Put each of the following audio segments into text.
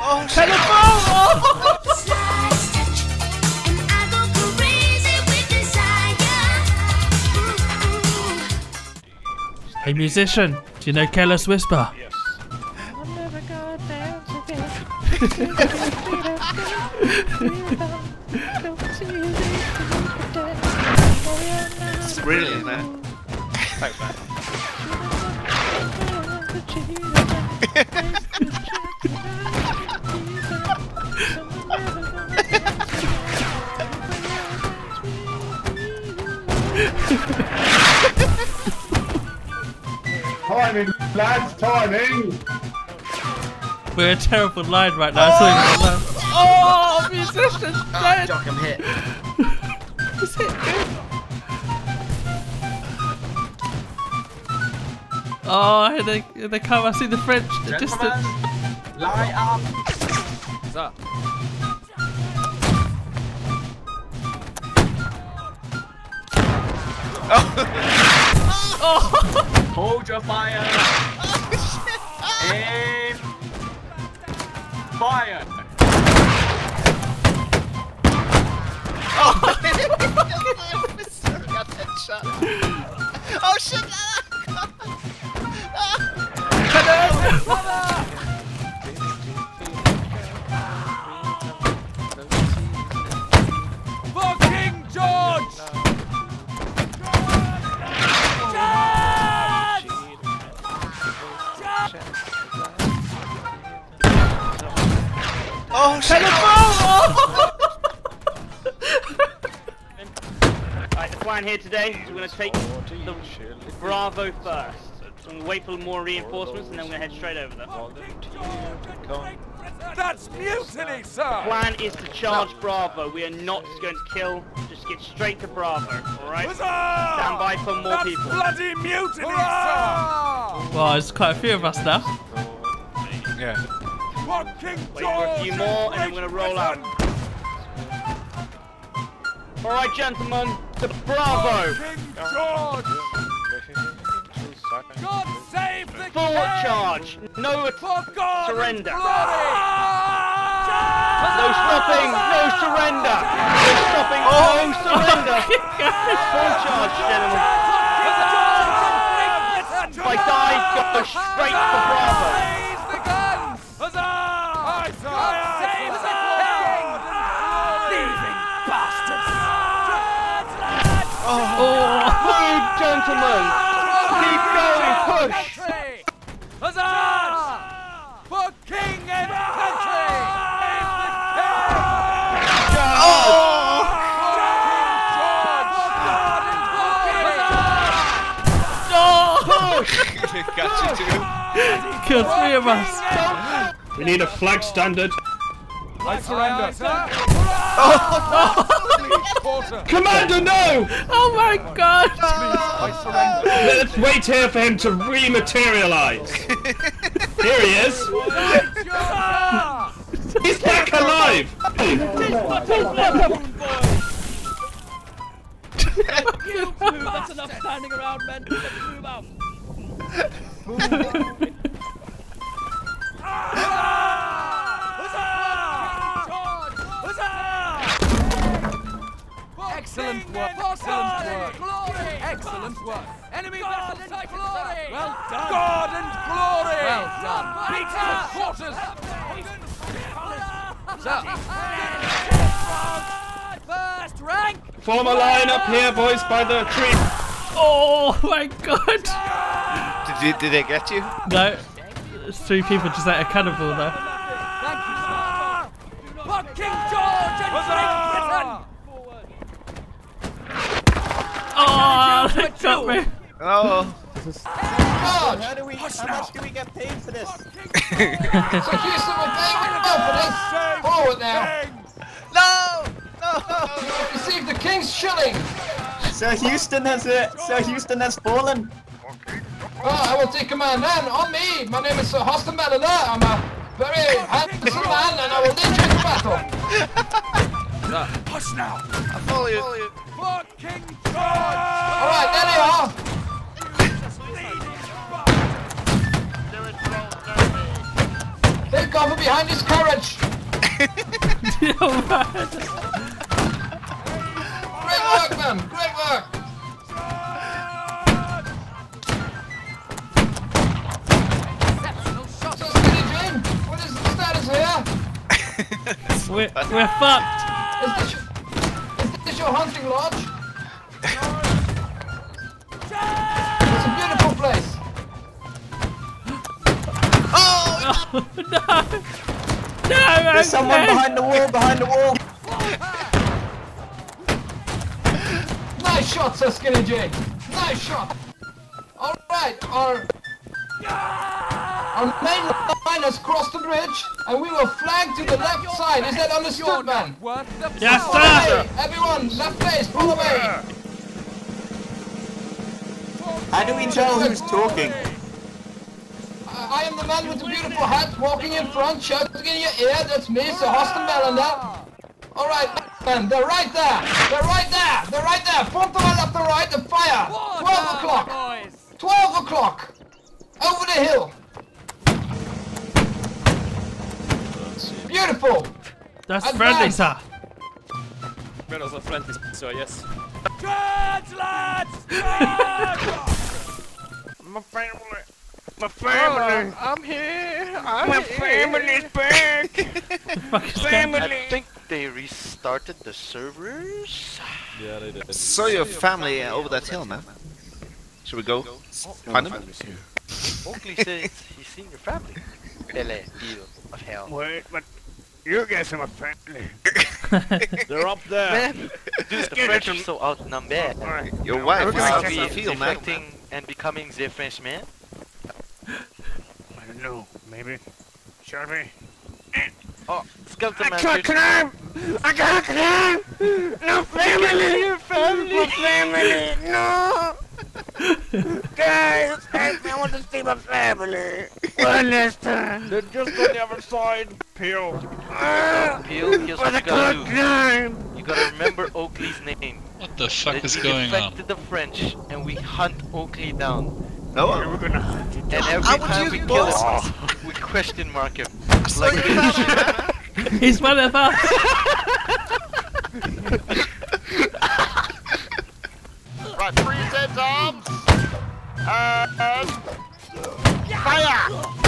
Oh, Telephone! Oh. Hey musician, do you know Careless Whisper? yes. It's brilliant, man. Thanks, man. Timing, lads, timing! We're a terrible line right now. Oh, musician! Oh, Jock, I'm hit. Is it good? Oh, they come. I see the French distance. Lie up! What's up? Oh! Hold your fire! Aim! Fire! Oh! Got that shot. Oh shit! Fucking George! Oh shit! Alright, the plan here today is we're going to take the Bravo first. So we'll wait for more reinforcements and then we're going to head straight over there. That's mutiny, sir! The plan is to charge Bravo. We are not going to kill, just get straight to Bravo, alright? Stand by for more That's people. bloody mutiny, sir! Well, there's quite a few of us now. Yeah. Fucking Wait for a few more and then we're going to roll out. Alright, gentlemen, to Bravo! Fucking George! God save the Forward king! charge! No For God surrender! and glory! No stopping! No surrender! No stopping! No surrender! Full charge, gentlemen! If I die, go straight for Bravo! Raise the guns! Huzzah! Aye, sir! God save the king! Thieving bastards! Move, gentlemen! Keep going! Push! Huzzah! For king and country! Got you too. Killed 3 of us. We need a flag standard. I surrender, sir! Commander, no! Oh my god! I surrender! Let's wait here for him to rematerialize. Here he is. He's back alive. That's enough standing around, men. Move out. Excellent work! Excellent work! Glory! Excellent work! Enemy vessel sighted, glory! Well done! God and glory! Well done! Beat to quarters! Sir! First rank! Form a line up here, boys, by the tree. Oh my god! Did they get you? No, it's 3 people just at a cannibal though. Thank you, sir! For King George and Great Britain! Oh, they got me. Oh. God! How much do we get paid for this? So Houston, we're paying for this. Forward now. No! No! Receive the king's shilling. Sir Houston has fallen. Well, I will take command then. On me. My name is Sir HOSTEN BELLENDER. I'm a very handsome man, and I will lead you into battle. Hush now! I follow you. For King George! All right, there they are. They've cover behind his carriage. Great work, man. Great work. So, Skinny Jim, what is the status here? We're fucked. Is this your hunting lodge? It's a beautiful place. No! No! There's someone behind the wall, behind the wall. Nice shot, Sir Skinny Jim. Nice shot. All right, our main line has crossed the bridge, and we will flank to the left side. Is that understood, man? Yes, Follow sir! me. Everyone, left face, follow me. How do we tell who's talking? I am the man with the beautiful hat, walking in front, shouting in your ear. That's me, Sir HOSTEN BELLENDER. All right, man, they're right there. They're right there. They're right there. Front to my left and right, and fire. 12 o'clock. 12 o'clock. Over the hill. Beautiful. That's Advance. friendly, sir. We're also friendly, so yes. Charge, lads! My family! My family! I'm here! My family's back! I think they restarted the servers. Yeah, they did. Saw your family over that hill, man. Should we go find them? Oakley says he's seen your family. Belle, deal of hell. Wait, but you guys are my family. They're up there. Man, dude, the French are so outnumbered. Your wife is Are out we in the field, man. defecting and becoming the French man? I don't know, maybe. Shall we? Oh, skeleton I man. can't climb! I can't climb! No family! Your family! My family! No! Guys, I want to see my family! One last time! They're just on the other side! Peel! Peel, here's what you gotta do. You gotta remember Oakley's name. What the fuck is We going on? defected the French and we hunt Oakley down. No, We're gonna hunt you And down. every time we kill him, we question mark him. Like He's one of us. Right, 3 dead arms! And... Fire!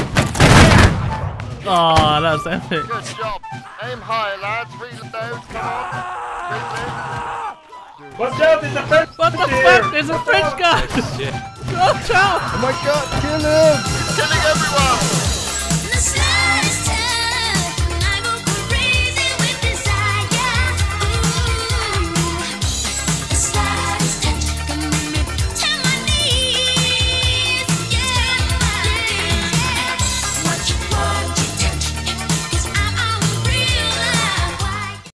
Oh, that was epic. Good job. Aim high, lads. Reload. Come on. Watch out, there's a French What the here. fuck? There's a French guy! Watch out! Oh my god, kill him! Killing everyone!